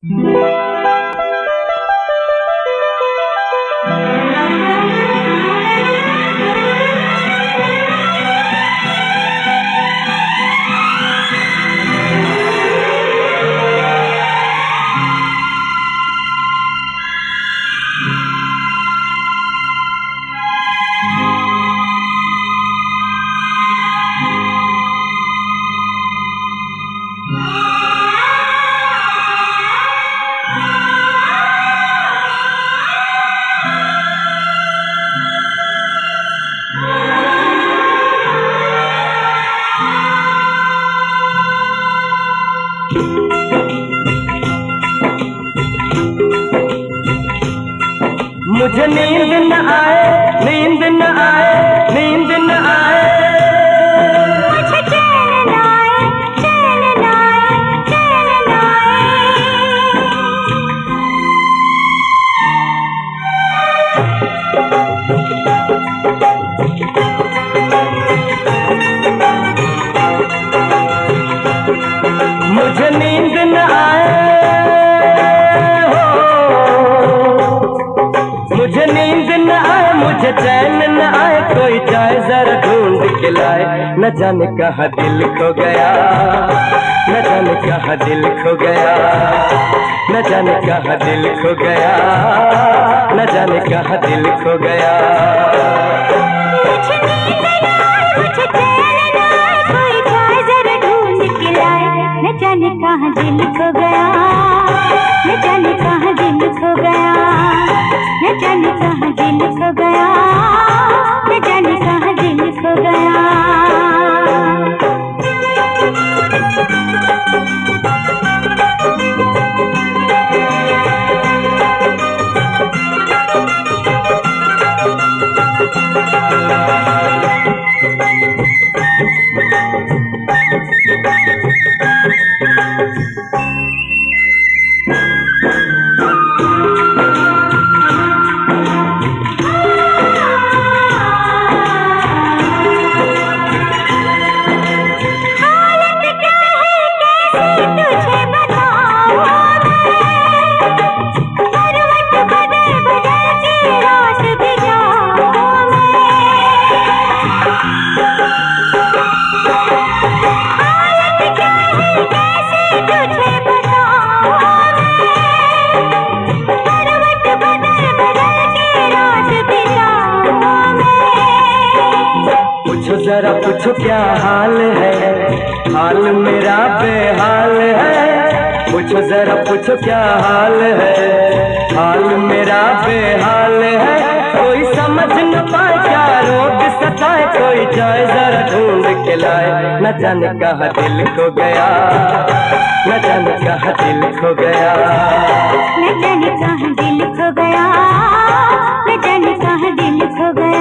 मुझे नींद न आए, नींद न आए, नींद न आए, मुझे चैन न आए, चैन न आए, चैन न आए। मुझे नींद न आए, मुझे नींद न आए, मुझे चैन न आए, कोई जाए जरा ढूंढ के लाए। न जाने कहाँ दिल खो गया, न जाने कहाँ दिल खो गया, न जाने कहाँ दिल खो गया, न जाने कहाँ दिल खो गया। मुझे नींद न आए, मुझे चैन न आए, कोई जाए जरा ढूंढ के लाए। न जाने कहाँ दिल खो गया, न जाने कहाँ दिल खो गया, न जाने कहाँ दिल खो गया, न जाने कहाँ दिल खो गया। जरा पूछो क्या हाल है, हाल मेरा बेहाल है। पूछो जरा पूछो क्या हाल है, हाल मेरा बेहाल है। कोई समझ न पाए क्या रोग सताए, कोई जाए जरा ढूंढ के लाए। न जाने कहाँ दिल खो गया, न जाने कहाँ दिल खो गया, न जाने कहाँ दिल खो गया, न जाने कहाँ दिल खो गया।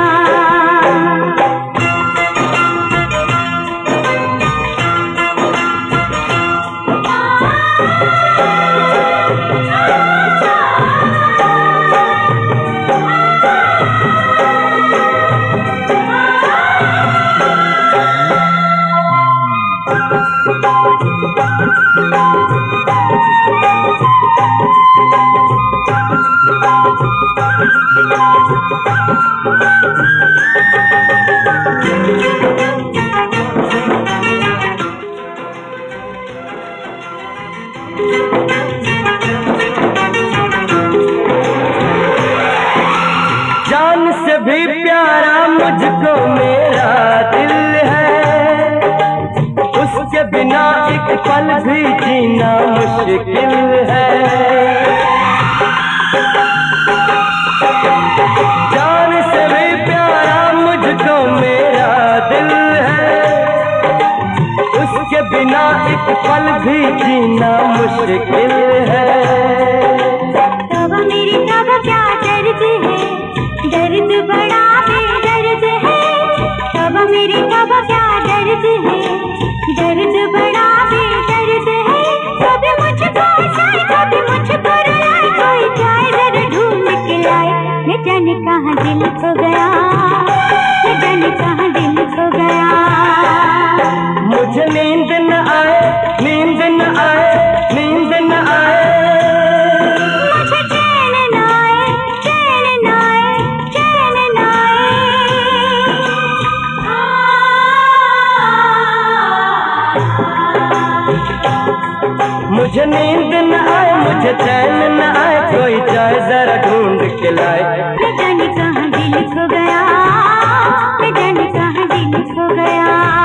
जान से भी प्यारा मुझको मेरा दिल है, उसके बिना एक पल भी जीना मुश्किल है। जान से भी प्यारा मुझको मेरा दिल है, उसके बिना एक पल भी जीना मुश्किल है। तब मेरी तब क्या दर्द है, दर्द बड़ा बेदर्द है। तब मेरी तब क्या दर्द है, दर्द बड़ा बेदर्द है। कभी मुझको हंसाए, कभी मुझको रुलाए, कोई जाए जरा ढूंढ के लाए। न जाने कहाँ दिल खो गया, न जाने कहाँ दिल खो गया। मुझे नींद न आए, नींद न आए, नींद न आए, मुझे नींद न आए, मुझे चैन न आए, कोई चाहे जरा ढूंढ के लाए। न जाने कहाँ दिल खो गया, न जाने कहाँ दिल खो गया।